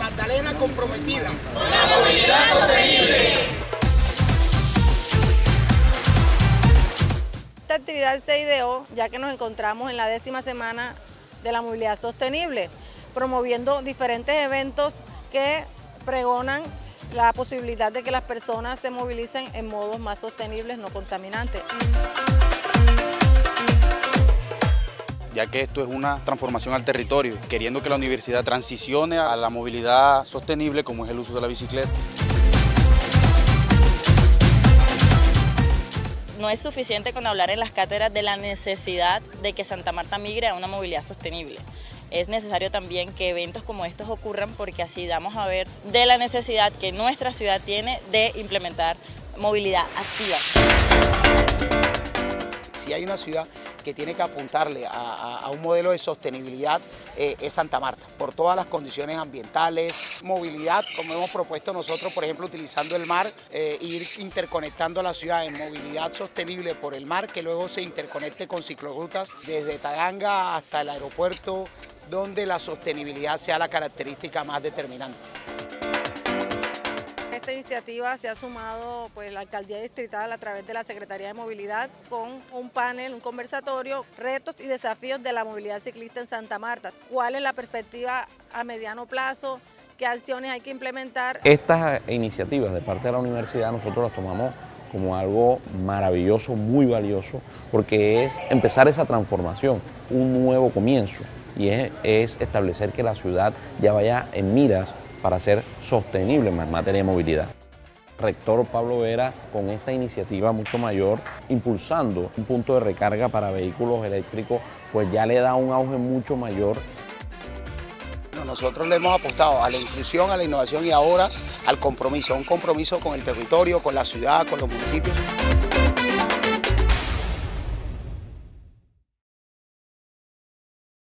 Magdalena comprometida. Con la movilidad sostenible. Esta actividad se ideó ya que nos encontramos en la 10ª semana de la movilidad sostenible, promoviendo diferentes eventos que pregonan la posibilidad de que las personas se movilicen en modos más sostenibles, no contaminantes. Ya que esto es una transformación al territorio, queriendo que la universidad transicione a la movilidad sostenible como es el uso de la bicicleta. No es suficiente con hablar en las cátedras de la necesidad de que Santa Marta migre a una movilidad sostenible. Es necesario también que eventos como estos ocurran porque así damos a ver de la necesidad que nuestra ciudad tiene de implementar movilidad activa. Si hay una ciudad que tiene que apuntarle a un modelo de sostenibilidad, es Santa Marta, por todas las condiciones ambientales, movilidad, como hemos propuesto nosotros, por ejemplo, utilizando el mar, ir interconectando la ciudad en movilidad sostenible por el mar, que luego se interconecte con ciclorrutas desde Taganga hasta el aeropuerto, donde la sostenibilidad sea la característica más determinante. Esta iniciativa se ha sumado la Alcaldía Distrital a través de la Secretaría de Movilidad con un panel, un conversatorio, retos y desafíos de la movilidad ciclista en Santa Marta. ¿Cuál es la perspectiva a mediano plazo? ¿Qué acciones hay que implementar? Estas iniciativas de parte de la universidad nosotros las tomamos como algo maravilloso, muy valioso, porque es empezar esa transformación, un nuevo comienzo, y es establecer que la ciudad ya vaya en miras para ser sostenible en materia de movilidad. Rector Pablo Vera, con esta iniciativa mucho mayor, impulsando un punto de recarga para vehículos eléctricos, pues ya le da un auge mucho mayor. Nosotros le hemos apostado a la inclusión, a la innovación y ahora al compromiso, un compromiso con el territorio, con la ciudad, con los municipios.